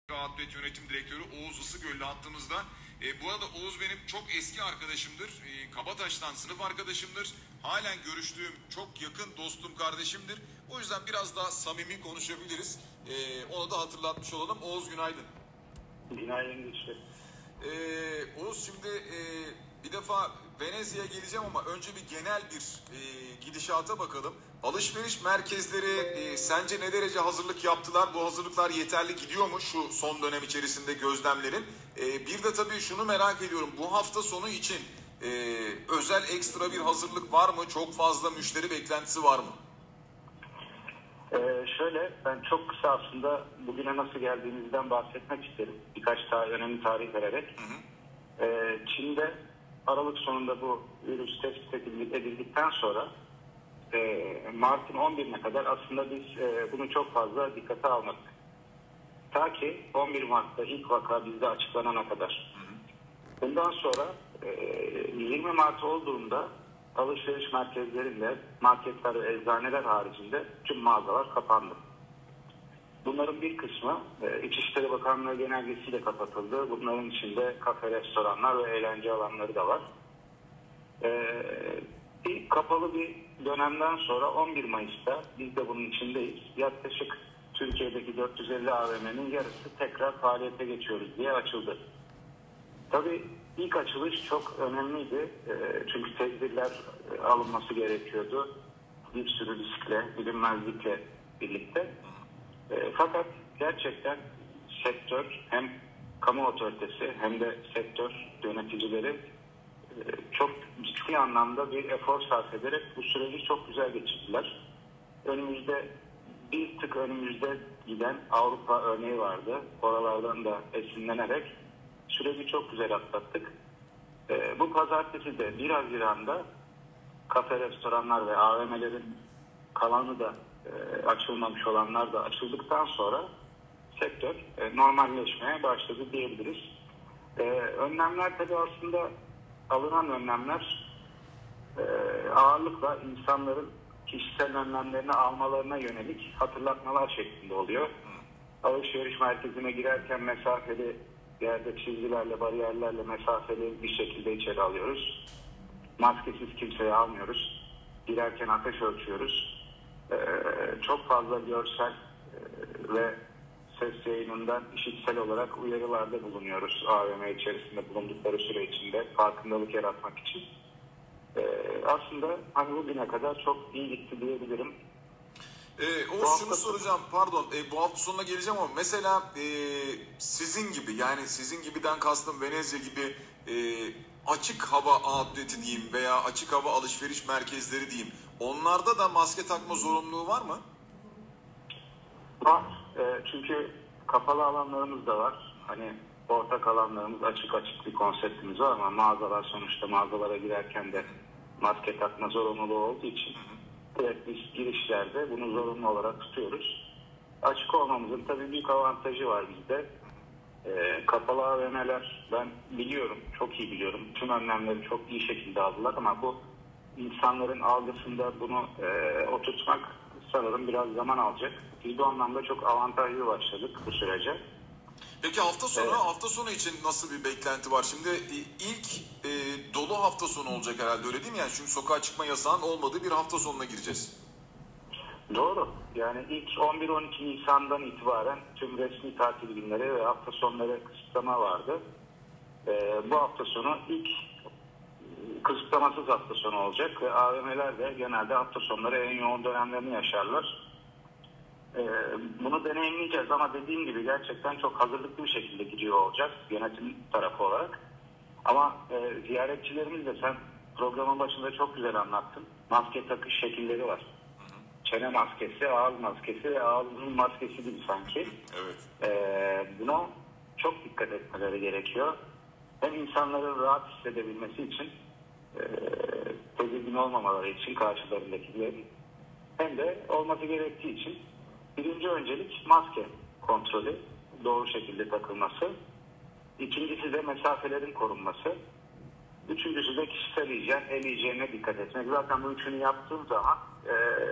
Outlet Yönetim Direktörü Oğuz Isıgöllü hattımızda. Bu arada Oğuz benim çok eski arkadaşımdır. Kabataş'tan sınıf arkadaşımdır. Halen görüştüğüm çok yakın dostum, kardeşimdir. O yüzden biraz daha samimi konuşabiliriz. Onu da hatırlatmış olalım. Oğuz günaydın. Günaydın işte. Oğuz şimdi bir defa Venezia'ya geleceğim ama önce bir genel bir gidişata bakalım. Alışveriş merkezleri sence ne derece hazırlık yaptılar? Bu hazırlıklar yeterli gidiyor mu şu son dönem içerisinde gözlemlerin? Bir de tabii şunu merak ediyorum. Bu hafta sonu için özel ekstra bir hazırlık var mı? Çok fazla müşteri beklentisi var mı? Şöyle, ben çok kısa aslında bugüne nasıl geldiğimizden bahsetmek isterim. Birkaç daha önemli tarih vererek. Çin'de Aralık sonunda bu virüs tespit edildikten sonra Mart'ın 11'ine kadar aslında biz bunu çok fazla dikkate almadık. Ta ki 11 Mart'ta ilk vaka bizde açıklanana kadar. Bundan sonra 20 Mart olduğunda alışveriş merkezlerinde, marketler ve eczaneler haricinde tüm mağazalar kapandı. Bunların bir kısmı İçişleri Bakanlığı genelgesiyle kapatıldı. Bunların içinde kafe, restoranlar ve eğlence alanları da var. Bir kapalı bir dönemden sonra 11 Mayıs'ta biz de bunun içindeyiz. Yaklaşık Türkiye'deki 450 AVM'nin yarısı tekrar faaliyete geçiyoruz diye açıldı. Tabii ilk açılış çok önemliydi. Çünkü tedbirler alınması gerekiyordu. Bir sürü riskle, bilinmezlikle birlikte. Fakat gerçekten sektör, hem kamu otoritesi hem de sektör yöneticileri çok ciddi anlamda bir efor sarf ederek bu süreci çok güzel geçirdiler. Bir tık önümüzde giden Avrupa örneği vardı. Oralardan da esinlenerek süreci çok güzel atlattık. Bu pazartesi de 1 Haziran'da kafe, restoranlar ve AVM'lerin kalanı da açılmamış olanlar da açıldıktan sonra sektör normalleşmeye başladı diyebiliriz. Önlemler tabii aslında alınan önlemler ağırlıkla insanların kişisel önlemlerini almalarına yönelik hatırlatmalar şeklinde oluyor. Alışveriş merkezine girerken mesafeli yerde çizgilerle, bariyerlerle mesafeli bir şekilde içeri alıyoruz. Maskesiz kimseyi almıyoruz. Girerken ateş ölçüyoruz. Çok fazla görsel ve ses yayınından işitsel olarak uyarılarda bulunuyoruz AVM içerisinde bulundukları süre içinde farkındalık yaratmak için. Aslında hani bugüne kadar çok iyi gitti diyebilirim. Oğuz şunu soracağım, pardon, bu hafta sonuna geleceğim ama mesela sizin gibi, yani sizin gibiden kastım Venezia gibi açık hava outleti diyeyim veya açık hava alışveriş merkezleri diyeyim, onlarda da maske takma zorunluluğu var mı? Var. Çünkü kapalı alanlarımız da var. Hani ortak alanlarımız açık bir konseptimiz var ama mağazalar sonuçta mağazalara girerken de maske takma zorunluluğu olduğu için direkt biz girişlerde bunu zorunlu olarak tutuyoruz. Açık olmamızın tabii büyük avantajı var bizde. Kapalı AVM'ler ben biliyorum, çok iyi biliyorum. Tüm önlemleri çok iyi şekilde aldılar ama bu insanların algısında bunu oturtmak sanırım biraz zaman alacak. Biz bu anlamda çok avantajlı başladık bu sürece. Peki hafta sonu için nasıl bir beklenti var? Şimdi ilk dolu hafta sonu olacak herhalde, öyle değil mi? Yani çünkü sokağa çıkma yasağının olmadığı bir hafta sonuna gireceğiz. Doğru. Yani ilk 11-12 Nisan'dan itibaren tüm resmi tatil günleri ve hafta sonları kısıtlama vardı. Bu hafta sonu ilk kısıtlamasız hafta sonu olacak ve AVM'ler de genelde hafta sonları en yoğun dönemlerini yaşarlar. Bunu deneyimleyeceğiz ama dediğim gibi gerçekten çok hazırlıklı bir şekilde gidiyor olacağız yönetim tarafı olarak. Ama ziyaretçilerimiz de sen programın başında çok güzel anlattın. Maske takış şekilleri var. Çene maskesi, ağız maskesi ve ağzının maskesi gibi sanki. Evet. Buna çok dikkat etmeleri gerekiyor. Hem insanların rahat hissedebilmesi için, tedirgin olmamaları için karşılarındakilerin, hem de olması gerektiği için birinci öncelik maske kontrolü, doğru şekilde takılması. İkincisi de mesafelerin korunması. Üçüncüsü de kişisel hijyen, el hijyenine dikkat etmek. Zaten bu üçünü yaptığım zaman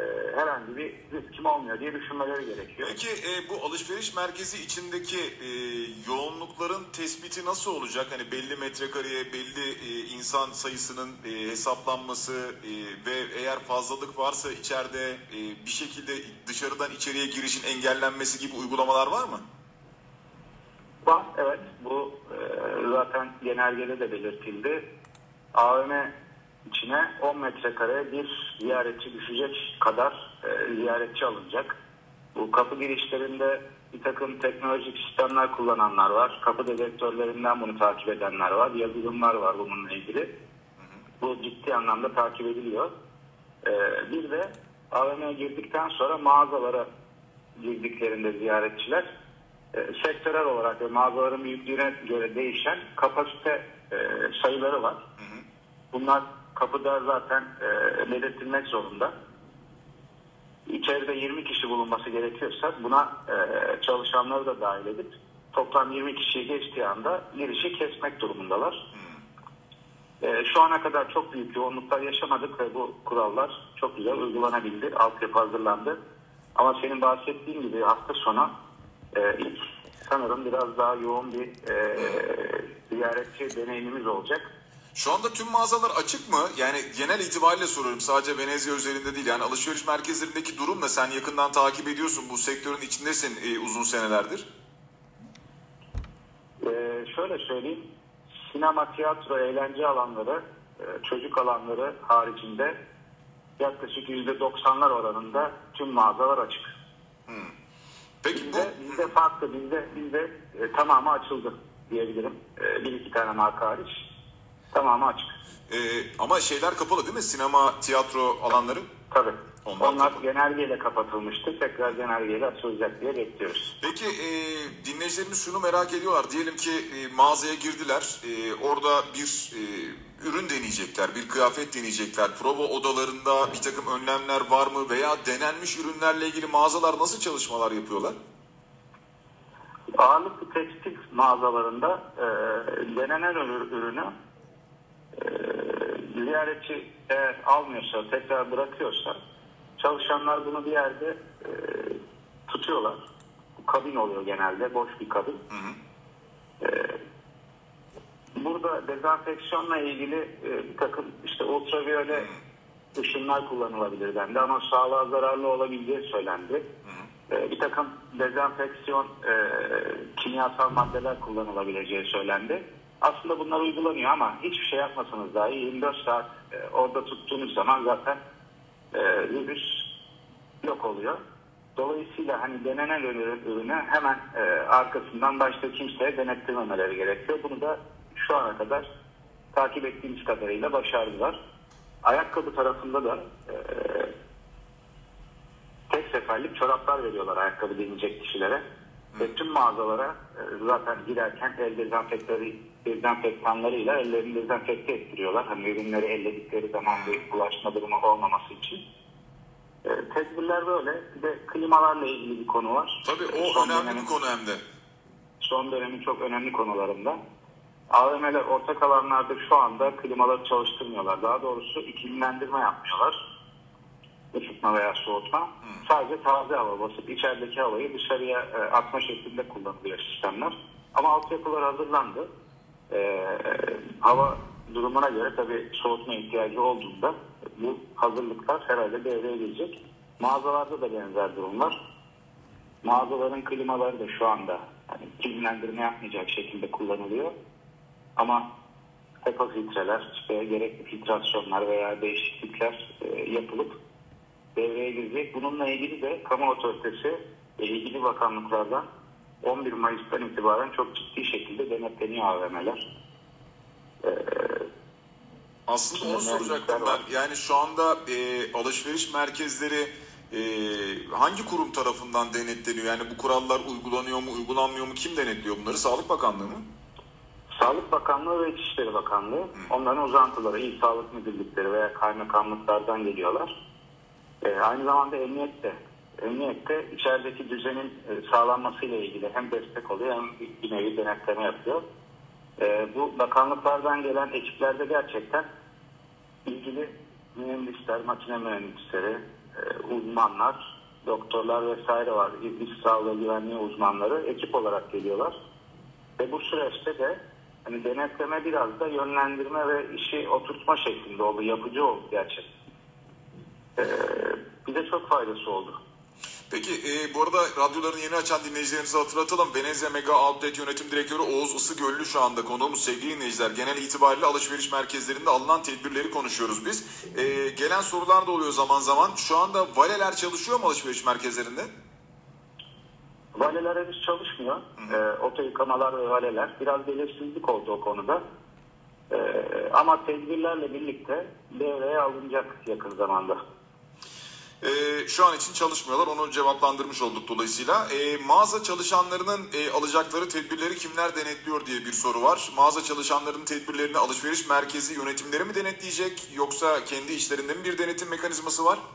herhangi bir riskim olmuyor diye düşünmeleri gerekiyor. Peki bu alışveriş merkezi içindeki yoğunlukların tespiti nasıl olacak? Hani belli metrekareye, belli insan sayısının hesaplanması ve eğer fazlalık varsa içeride bir şekilde dışarıdan içeriye girişin engellenmesi gibi uygulamalar var mı? Var, evet. Bu zaten genelgede de belirtildi. AVM içine 10 metrekare bir ziyaretçi düşecek kadar ziyaretçi alınacak. Bu kapı girişlerinde bir takım teknolojik sistemler kullananlar var. Kapı dedektörlerinden bunu takip edenler var. Yazılımlar var bununla ilgili. Bu ciddi anlamda takip ediliyor. Bir de AVM'ye girdikten sonra mağazalara girdiklerinde ziyaretçiler sektörel olarak ve mağazaların büyüklüğüne göre değişen kapasite sayıları var. Bunlar kapıda zaten belirtilmek zorunda. İçeride 20 kişi bulunması gerekiyorsa buna çalışanları da dahil edip toplam 20 kişiyi geçtiği anda girişi kesmek durumundalar. Şu ana kadar çok büyük yoğunluklar yaşamadık ve bu kurallar çok güzel uygulanabildi. Altyapı hazırlandı. Ama senin bahsettiğin gibi hafta sonu ilk sanırım biraz daha yoğun bir ziyaretçi deneyimimiz olacak. Şu anda tüm mağazalar açık mı? Yani genel itibariyle soruyorum. Sadece Venezia üzerinde değil. Yani alışveriş merkezlerindeki durum ne? Sen yakından takip ediyorsun. Bu sektörün içindesin uzun senelerdir. Şöyle söyleyeyim. Sinema, tiyatro, eğlence alanları, çocuk alanları haricinde yaklaşık %90'lar oranında tüm mağazalar açık. Peki Bizde farklı. Bizde tamamı açıldı diyebilirim. Bir iki tane marka hariç. Tamamı açık. Ama şeyler kapalı değil mi? Sinema, tiyatro alanları? Tabii. Onlar kapalı. genelgeyle kapatılmıştı. Tekrar genelgeyle açılacak diye bekliyoruz. Peki dinleyicilerimiz şunu merak ediyorlar. Diyelim ki mağazaya girdiler. Orada bir ürün deneyecekler, bir kıyafet deneyecekler. Prova odalarında bir takım önlemler var mı? Veya denenmiş ürünlerle ilgili mağazalar nasıl çalışmalar yapıyorlar? Ağırlıklı tekstil mağazalarında denenen ürünü ziyaretçi eğer almıyorsa, tekrar bırakıyorsa çalışanlar bunu bir yerde tutuyorlar. Bu kabin oluyor genelde, boş bir kabin. Burada dezenfeksiyonla ilgili bir takım işte ultraviyole ışınlar kullanılabilir dendi ama sağlığa zararlı olabileceği söylendi. Bir takım dezenfeksiyon kimyasal maddeler kullanılabileceği söylendi. Aslında bunlar uygulanıyor ama hiçbir şey yapmasanız dahi 24 saat orada tuttuğunuz zaman zaten virüs yok oluyor. Dolayısıyla hani denenen ürünü hemen arkasından başta kimseye denettirmemeleri gerekiyor. Bunu da şu ana kadar takip ettiğimiz kadarıyla başardılar. Ayakkabı tarafında da tek seferlik çoraplar veriyorlar ayakkabı deneyecek kişilere. Ve tüm mağazalara zaten girerken el dezenfektanlarıyla ellerini dezenfekte ettiriyorlar. Hani ürünleri elledikleri zaman bir bulaşma durumu olmaması için. Tedbirler böyle. Bir de klimalarla ilgili bir konu var. Tabii o önemli bir konu hem de. Son dönemin çok önemli konularında. AVM'ler ortak alanlarda şu anda klimaları çalıştırmıyorlar. Daha doğrusu iklimlendirme yapmıyorlar. Isıtma veya soğutma. Sadece taze hava basıp içerideki havayı dışarıya atma şeklinde kullanılıyor sistemler. Ama altyapılar hazırlandı. Hava durumuna göre tabii soğutma ihtiyacı olduğunda bu hazırlıklar herhalde devreye girecek. Mağazalarda da benzer durumlar. Mağazaların klimaları da şu anda hani iklimlendirme yapmayacak şekilde kullanılıyor. Ama HEPA filtreler, işte gerekli filtrasyonlar veya değişiklikler yapılıp devreye girecek. Bununla ilgili de kamu otoritesi ve ilgili bakanlıklardan 11 Mayıs'tan itibaren çok ciddi şekilde denetleniyor AVM'ler. Aslında onu soracaktım ben. Yani şu anda alışveriş merkezleri hangi kurum tarafından denetleniyor? Yani bu kurallar uygulanıyor mu, uygulanmıyor mu? Kim denetliyor bunları? Sağlık Bakanlığı mı? Sağlık Bakanlığı ve İçişleri Bakanlığı. Onların uzantıları, İl Sağlık Müdürlükleri veya kaymakamlıklardan geliyorlar. Aynı zamanda Emniyet de içerideki düzenin sağlanmasıyla ilgili hem destek oluyor hem bir nevi denetleme yapıyor. Bu bakanlıklardan gelen ekiplerde gerçekten ilgili mühendisler, makine mühendisleri, uzmanlar, doktorlar vesaire var. İş sağlığı güvenliği uzmanları ekip olarak geliyorlar. Ve bu süreçte de hani denetleme biraz da yönlendirme ve işi oturtma şeklinde oldu. Yapıcı oldu gerçekten. Bize çok faydası oldu. Peki bu arada radyolarını yeni açan dinleyicilerimize hatırlatalım. Venezia Mega Outlet Yönetim Direktörü Oğuz Isıgöllü şu anda konuğumuz sevgili dinleyiciler. Genel itibariyle alışveriş merkezlerinde alınan tedbirleri konuşuyoruz biz. Gelen sorular da oluyor zaman zaman. Şu anda valeler çalışıyor mu alışveriş merkezlerinde? Valeler henüz çalışmıyor. Oto yıkamalar ve valeler. Biraz belirsizlik oldu o konuda. Ama tedbirlerle birlikte devreye alınacak yakın zamanda. Şu an için çalışmıyorlar. Onu cevaplandırmış olduk dolayısıyla. Mağaza çalışanlarının alacakları tedbirleri kimler denetliyor diye bir soru var. Mağaza çalışanlarının tedbirlerini alışveriş merkezi yönetimleri mi denetleyecek yoksa kendi işlerinde mi bir denetim mekanizması var?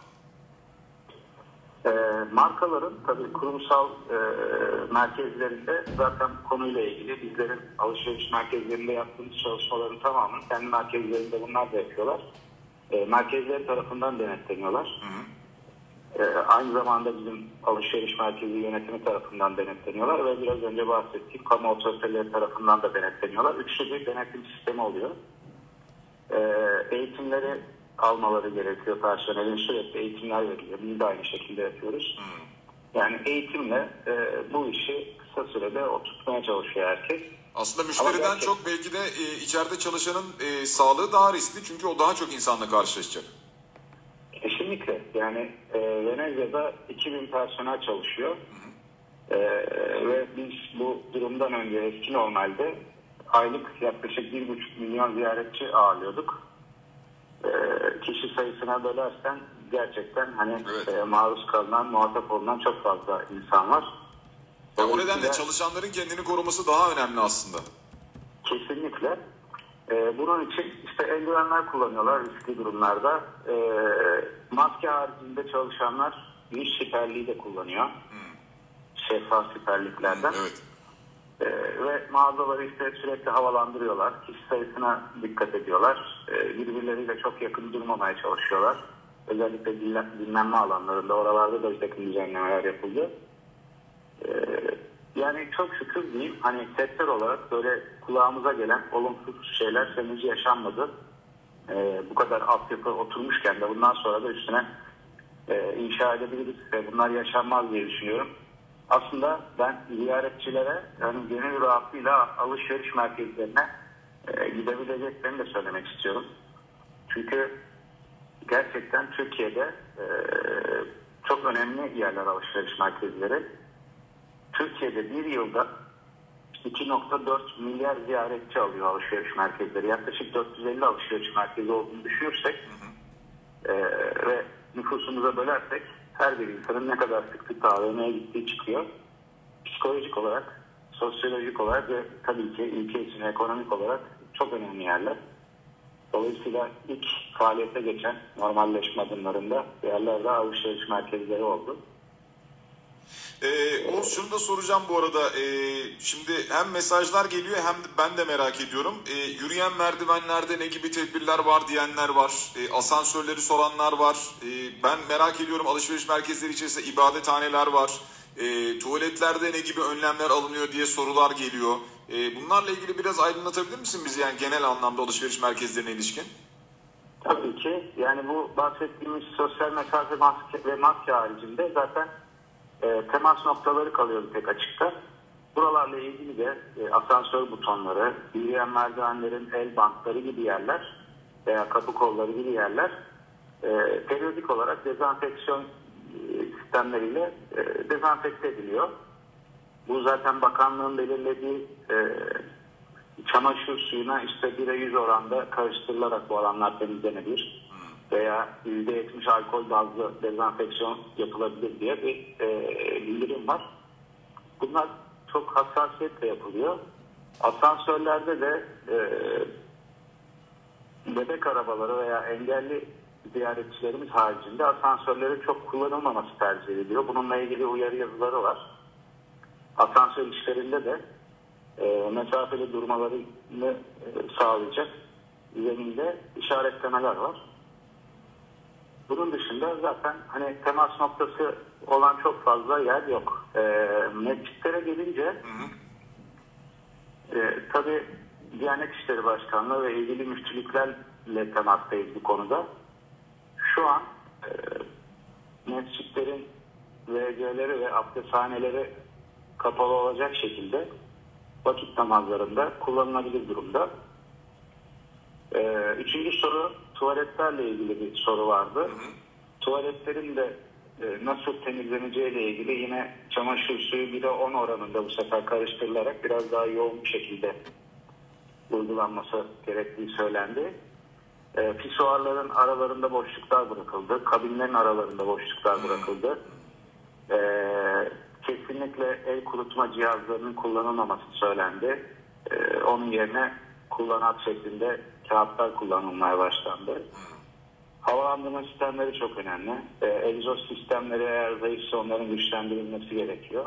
Markaların tabii kurumsal merkezlerinde zaten konuyla ilgili bizlerin alışveriş merkezlerinde yaptığımız çalışmaların tamamını kendi merkezlerinde bunlar da yapıyorlar. Merkezleri tarafından denetleniyorlar. Aynı zamanda bizim alışveriş merkezi yönetimi tarafından denetleniyorlar ve biraz önce bahsettiğim kamu otoriteleri tarafından da denetleniyorlar. Üçlü bir denetim sistemi oluyor. Eğitimleri almaları gerekiyor personelin, sürekli eğitimler veriliyor. Biz de aynı şekilde yapıyoruz. Yani eğitimle bu işi kısa sürede oturtmaya çalışıyor herkes. Aslında müşteriden çok belki de içeride çalışanın sağlığı daha riskli çünkü o daha çok insanla karşılaşacak. Kesinlikle. Yani Venezia'da 2000 personel çalışıyor. Ve biz bu durumdan önce eski normalde aylık yaklaşık 1,5 milyon ziyaretçi ağırlıyorduk. Kişi sayısına bölersen gerçekten hani evet. Maruz kalınan, muhatap olunan çok fazla insan var. O nedenle çalışanların kendini koruması daha önemli aslında. Kesinlikle. Bunun için işte eldivenler kullanıyorlar riskli durumlarda. Maske haricinde çalışanlar yüz siperliği de kullanıyor. Şeffaf siperliklerden. Evet. Ve mağazaları işte sürekli havalandırıyorlar. Kişi sayısına dikkat ediyorlar. Birbirleriyle çok yakın durmamaya çalışıyorlar. Özellikle dinlenme alanlarında, oralarda da bir takım düzenlemeler yapıldı. Yani çok şükür diyeyim, hani sektör olarak böyle kulağımıza gelen olumsuz şeyler henüz yaşanmadı. Bu kadar altyapı oturmuşken de bundan sonra da üstüne inşa edebiliriz ve bunlar yaşanmaz diye düşünüyorum. Aslında ben ziyaretçilere yani gönül rahatlığıyla alışveriş merkezlerine gidebileceklerini de söylemek istiyorum. Çünkü gerçekten Türkiye'de çok önemli yerler alışveriş merkezleri. Türkiye'de bir yılda 2,4 milyar ziyaretçi alıyor alışveriş merkezleri. Yaklaşık 450 alışveriş merkezi olduğunu düşünürsek ve nüfusumuza bölersek her bir insanın ne kadar sıklıkla AVM'ye gittiği çıkıyor. Psikolojik olarak, sosyolojik olarak ve tabii ki ülke için ekonomik olarak çok önemli yerler. Dolayısıyla ilk faaliyete geçen normalleşme adımlarında yerlerde alışveriş merkezleri oldu. Oğuz şunu da soracağım bu arada. Şimdi hem mesajlar geliyor hem de ben de merak ediyorum. Yürüyen merdivenlerde ne gibi tedbirler var diyenler var. Asansörleri soranlar var. Ben merak ediyorum alışveriş merkezleri içerisinde ibadethaneler var. Tuvaletlerde ne gibi önlemler alınıyor diye sorular geliyor. Bunlarla ilgili biraz aydınlatabilir misin bizi yani genel anlamda alışveriş merkezlerine ilişkin? Tabii ki. Yani bu bahsettiğimiz sosyal mesafe ve maske haricinde zaten temas noktaları kalıyor tek açıkta. Buralarla ilgili de asansör butonları, yürüyen merdivenlerin el bantları gibi yerler veya kapı kolları gibi yerler periyodik olarak dezenfeksiyon sistemleriyle dezenfekte ediliyor. Bu zaten bakanlığın belirlediği çamaşır suyuna işte 1'e 100 oranda karıştırılarak bu alanlar temizlenebilir. Veya %70 alkol bazlı dezenfeksiyon yapılabilir diye bir bildirim var. Bunlar çok hassasiyetle yapılıyor. Asansörlerde de bebek arabaları veya engelli ziyaretçilerimiz haricinde asansörlerin çok kullanılmaması tercih ediliyor. Bununla ilgili uyarı yazıları var. Asansör işlerinde de mesafeli durmalarını sağlayacak zeminde işaretlemeler var. Bunun dışında zaten hani temas noktası olan çok fazla yer yok. Mescitlere gelince tabii Diyanet İşleri Başkanlığı ve ilgili müftülüklerle temastayız bu konuda. Şu an mescitlerin WC'leri ve abdesthaneleri kapalı olacak şekilde vakit namazlarında kullanılabilir durumda. Üçüncü soru, tuvaletlerle ilgili bir soru vardı. Tuvaletlerin de nasıl temizleneceği ile ilgili yine çamaşır suyu 1'e 10 oranında bu sefer karıştırılarak biraz daha yoğun bir şekilde uygulanması gerektiği söylendi. Pisuarların aralarında boşluklar bırakıldı. Kabinlerin aralarında boşluklar bırakıldı. Kesinlikle el kurutma cihazlarının kullanılmaması söylendi. Onun yerine kullanat şeklinde kağıtlar kullanılmaya başlandı. Havalandırma sistemleri çok önemli. Egzoz sistemleri eğer zayıfsa onların güçlendirilmesi gerekiyor.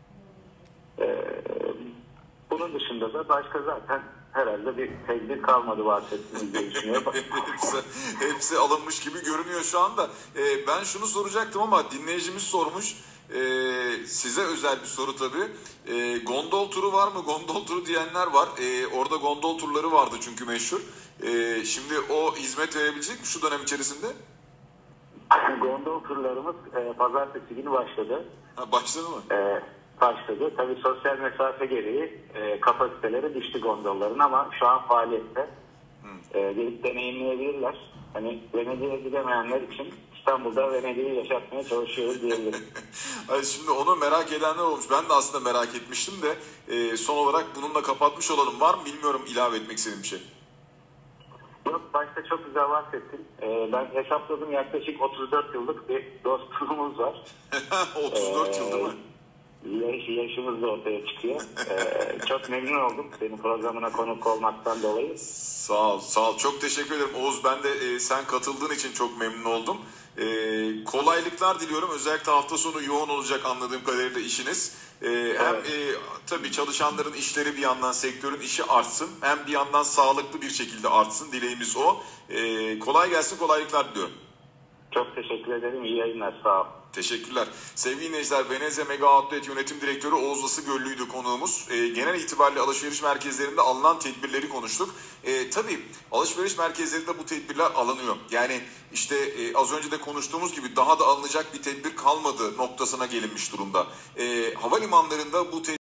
Bunun dışında da başka zaten herhalde bir tedbir kalmadı bahsettiğimiz diye düşünüyorum. hepsi alınmış gibi görünüyor şu anda. Ben şunu soracaktım ama dinleyicimiz sormuş. Size özel bir soru tabii. Gondol turu var mı? Gondol turu diyenler var. Orada gondol turları vardı çünkü meşhur. Şimdi o hizmet verebilecek mi şu dönem içerisinde? Gondol turlarımız pazartesi günü başladı. Ha, başladı mı? Başladı. Tabii sosyal mesafe gereği kapasiteleri düştü gondolların ama şu an faaliyette. Gelip deneyimleyebilirler. Hani Venedik'e gidemeyenler için İstanbul'da Venedik'i yaşatmaya çalışıyoruz diyebilirim. Şimdi onu merak edenler olmuş. Ben de aslında merak etmiştim de son olarak bununla kapatmış olalım. Var mı bilmiyorum ilave etmek istediğim bir şey. Yok, başta çok güzel bahsettin. Ben hesapladım, yaklaşık 34 yıllık bir dostluğumuz var. 34 yıl değil mi? Yaşımız da ortaya çıkıyor. Çok memnun oldum senin programına konuk olmaktan dolayı. Sağ ol. Çok teşekkür ederim Oğuz. Ben de sen katıldığın için çok memnun oldum. Kolaylıklar diliyorum. Özellikle hafta sonu yoğun olacak anladığım kadarıyla işiniz. Hem tabii çalışanların işleri bir yandan, sektörün işi artsın. Hem bir yandan sağlıklı bir şekilde artsın. Dileğimiz o. Kolay gelsin, kolaylıklar diliyorum. Çok teşekkür ederim. İyi yayınlar. Sağ ol. Teşekkürler. Sevgili dinleyiciler, Venezia Mega Outlet Yönetim Direktörü Oğuz Asıgöllü'ydü konuğumuz. Genel itibariyle alışveriş merkezlerinde alınan tedbirleri konuştuk. Tabii alışveriş merkezlerinde bu tedbirler alınıyor. Yani işte az önce de konuştuğumuz gibi daha da alınacak bir tedbir kalmadı noktasına gelinmiş durumda. Havalimanlarında bu